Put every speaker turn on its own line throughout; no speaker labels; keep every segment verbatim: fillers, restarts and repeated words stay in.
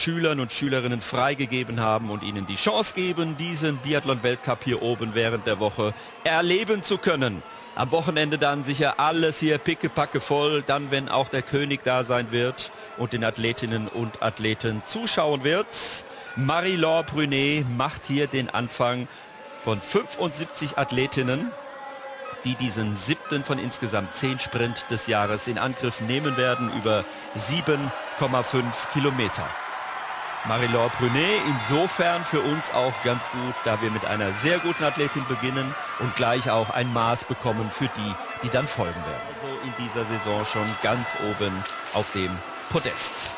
Schülern und Schülerinnen freigegeben haben und ihnen die Chance geben, diesen Biathlon-Weltcup hier oben während der Woche erleben zu können. Am Wochenende dann sicher alles hier pickepacke voll, dann wenn auch der König da sein wird und den Athletinnen und Athleten zuschauen wird. Marie-Laure Brunet macht hier den Anfang von fünfundsiebzig Athletinnen, die diesen siebten von insgesamt zehn Sprint des Jahres in Angriff nehmen werden, über sieben Komma fünf Kilometer. Marie-Laure Brunet insofern für uns auch ganz gut, da wir mit einer sehr guten Athletin beginnen und gleich auch ein Maß bekommen für die, die dann folgen werden. Also in dieser Saison schon ganz oben auf dem Podest.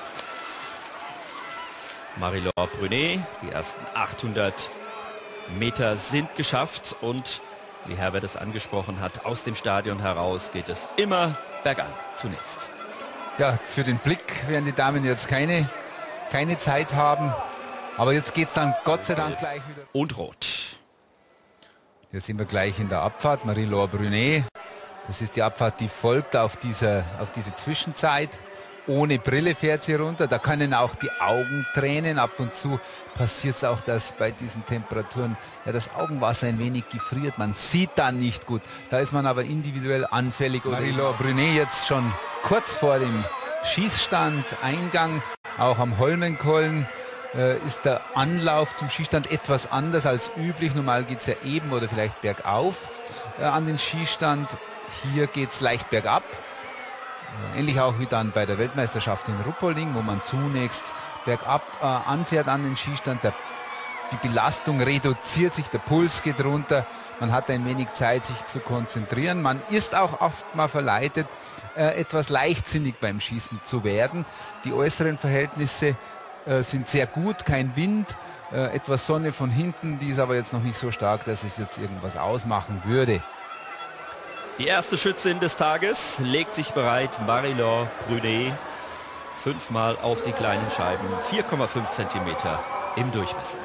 Marie-Laure Brunet, die ersten achthundert Meter sind geschafft und wie Herbert es angesprochen hat, aus dem Stadion heraus geht es immer bergan zunächst.
Ja, für den Blick werden die Damen jetzt keine, keine Zeit haben. Aber jetzt geht es dann Gott sei Dank gleich wieder.
Und rot.
Hier sind wir gleich in der Abfahrt. Marie-Laure Brunet. Das ist die Abfahrt, die folgt auf, dieser, auf diese Zwischenzeit. Ohne Brille fährt sie runter. Da können auch die Augen tränen. Ab und zu passiert es auch, dass bei diesen Temperaturen ja, das Augenwasser ein wenig gefriert. Man sieht dann nicht gut. Da ist man aber individuell anfällig. Marie-Laure Brunet jetzt schon kurz vor dem Schießstand, Eingang. Auch am Holmenkollen äh, ist der Anlauf zum Schießstand etwas anders als üblich. Normal geht es ja eben oder vielleicht bergauf äh, an den Schießstand. Hier geht es leicht bergab. Ähnlich auch wie dann bei der Weltmeisterschaft in Ruppolding, wo man zunächst bergab äh, anfährt an den Schießstand. Der, die Belastung reduziert sich, der Puls geht runter. Man hat ein wenig Zeit, sich zu konzentrieren. Man ist auch oft mal verleitet, äh, etwas leichtsinnig beim Schießen zu werden. Die äußeren Verhältnisse äh, sind sehr gut, kein Wind, äh, etwas Sonne von hinten, die ist aber jetzt noch nicht so stark, dass es jetzt irgendwas ausmachen würde.
Die erste Schützin des Tages legt sich bereit, Marie-Laure Brunet. Fünfmal auf die kleinen Scheiben, vier Komma fünf Zentimeter im Durchmesser.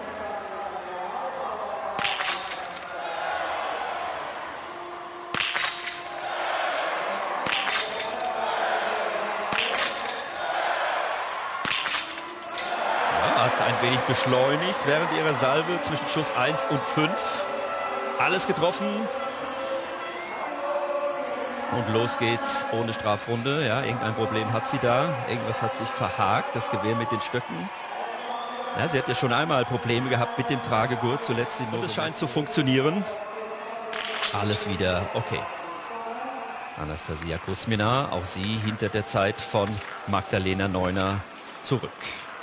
Ja, hat ein wenig beschleunigt während ihrer Salve zwischen Schuss eins und fünf. Alles getroffen. Und los geht's ohne Strafrunde. Ja, irgendein Problem hat sie da. Irgendwas hat sich verhakt, das Gewehr mit den Stöcken. Ja, sie hat ja schon einmal Probleme gehabt mit dem Tragegurt. Zuletzt und es scheint zu funktionieren. Alles wieder okay. Anastasia Kuzmina, auch sie hinter der Zeit von Magdalena Neuner zurück.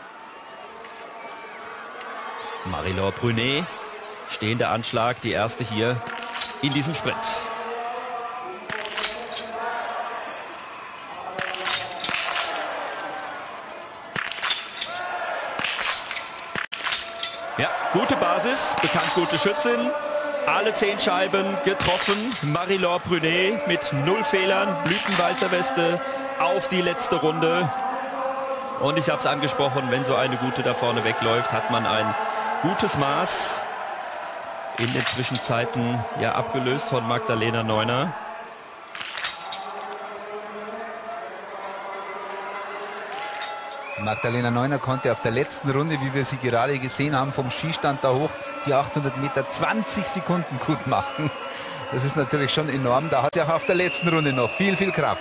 Marie-Laure Brunet, stehender Anschlag, die erste hier in diesem Sprint. Ja, gute Basis, bekannt gute Schützin. Alle zehn Scheiben getroffen. Marie-Laure Brunet mit null Fehlern, blütenweißer Weste auf die letzte Runde. Und ich habe es angesprochen, wenn so eine gute da vorne wegläuft, hat man ein gutes Maß. In den Zwischenzeiten ja abgelöst von Magdalena Neuner.
Magdalena Neuner konnte auf der letzten Runde, wie wir sie gerade gesehen haben, vom Schießstand da hoch die achthundert Meter zwanzig Sekunden gut machen. Das ist natürlich schon enorm. Da hat sie auch auf der letzten Runde noch viel, viel Kraft.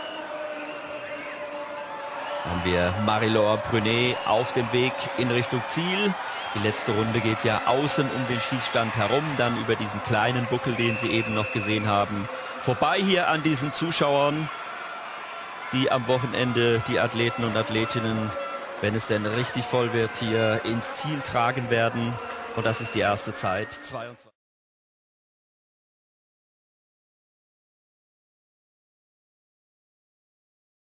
Haben wir Marie-Laure Brunet auf dem Weg in Richtung Ziel. Die letzte Runde geht ja außen um den Schießstand herum, dann über diesen kleinen Buckel, den Sie eben noch gesehen haben. Vorbei hier an diesen Zuschauern, die am Wochenende die Athleten und Athletinnen, wenn es denn richtig voll wird, hier ins Ziel tragen werden. Und das ist die erste Zeit. zweiundzwanzig